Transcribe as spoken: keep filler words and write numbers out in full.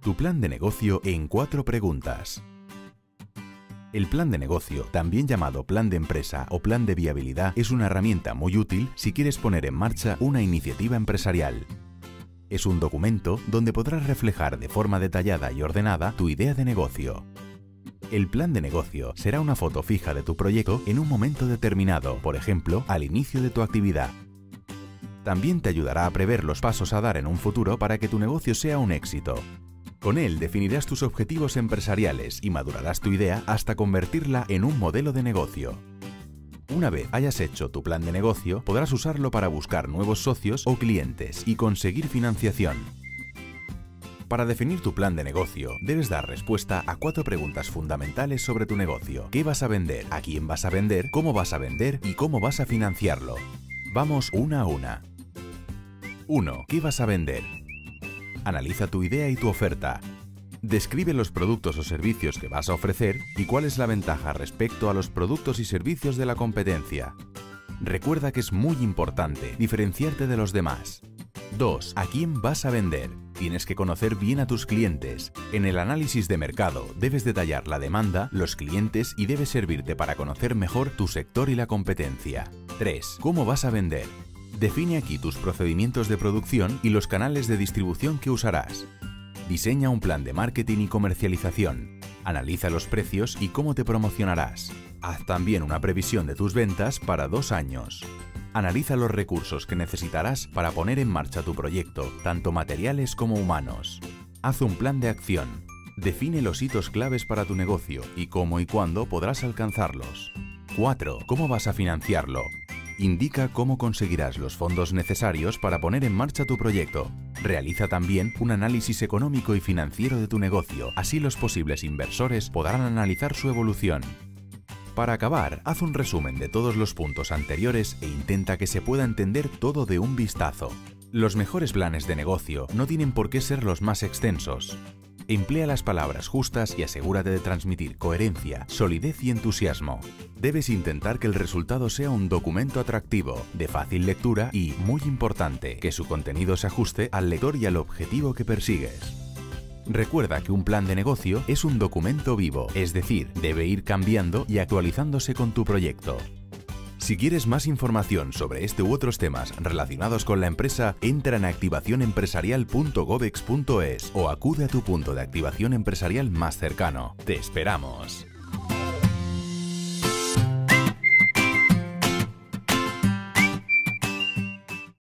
Tu plan de negocio en cuatro preguntas. El plan de negocio, también llamado plan de empresa o plan de viabilidad, es una herramienta muy útil si quieres poner en marcha una iniciativa empresarial. Es un documento donde podrás reflejar de forma detallada y ordenada tu idea de negocio. El plan de negocio será una foto fija de tu proyecto en un momento determinado, por ejemplo, al inicio de tu actividad. También te ayudará a prever los pasos a dar en un futuro para que tu negocio sea un éxito. Con él definirás tus objetivos empresariales y madurarás tu idea hasta convertirla en un modelo de negocio. Una vez hayas hecho tu plan de negocio, podrás usarlo para buscar nuevos socios o clientes y conseguir financiación. Para definir tu plan de negocio, debes dar respuesta a cuatro preguntas fundamentales sobre tu negocio. ¿Qué vas a vender? ¿A quién vas a vender? ¿Cómo vas a vender? ¿Y cómo vas a financiarlo? Vamos una a una. uno. ¿Qué vas a vender? Analiza tu idea y tu oferta. Describe los productos o servicios que vas a ofrecer y cuál es la ventaja respecto a los productos y servicios de la competencia. Recuerda que es muy importante diferenciarte de los demás. dos. ¿A quién vas a vender? Tienes que conocer bien a tus clientes. En el análisis de mercado debes detallar la demanda, los clientes y debe servirte para conocer mejor tu sector y la competencia. tres. ¿Cómo vas a vender? Define aquí tus procedimientos de producción y los canales de distribución que usarás. Diseña un plan de marketing y comercialización. Analiza los precios y cómo te promocionarás. Haz también una previsión de tus ventas para dos años. Analiza los recursos que necesitarás para poner en marcha tu proyecto, tanto materiales como humanos. Haz un plan de acción. Define los hitos claves para tu negocio y cómo y cuándo podrás alcanzarlos. cuatro. ¿Cómo vas a financiarlo? Indica cómo conseguirás los fondos necesarios para poner en marcha tu proyecto. Realiza también un análisis económico y financiero de tu negocio, así los posibles inversores podrán analizar su evolución. Para acabar, haz un resumen de todos los puntos anteriores e intenta que se pueda entender todo de un vistazo. Los mejores planes de negocio no tienen por qué ser los más extensos. Emplea las palabras justas y asegúrate de transmitir coherencia, solidez y entusiasmo. Debes intentar que el resultado sea un documento atractivo, de fácil lectura y, muy importante, que su contenido se ajuste al lector y al objetivo que persigues. Recuerda que un plan de negocio es un documento vivo, es decir, debe ir cambiando y actualizándose con tu proyecto. Si quieres más información sobre este u otros temas relacionados con la empresa, entra en activación empresarial punto gobex punto es o acude a tu punto de activación empresarial más cercano. ¡Te esperamos!